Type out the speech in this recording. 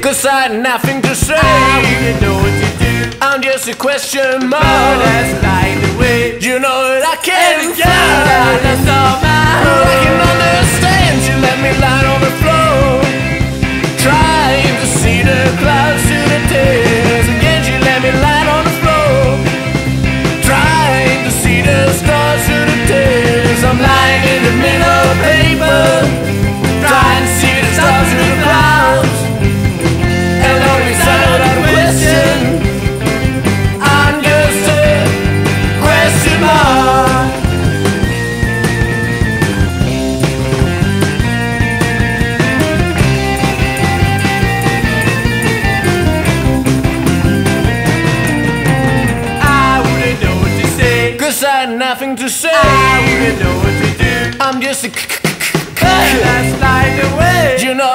'cause I had nothing to say. I wouldn't know what to do. I'm just a question mark. But that's flying away. You know that I can't Yeah, fly. that's all my I can understand you let me lie on the floor, trying to see the clouds through the tears. Again you let me lie on the floor, trying to see the stars through the tears. I'm lying in the middle of paper, trying to see the stars through the clouds. And only side of that question, I'm just a question mark. I wouldn't know what to say. 'Cause I had nothing to say. I wouldn't know what to do. I'm just a But that's flying away. you know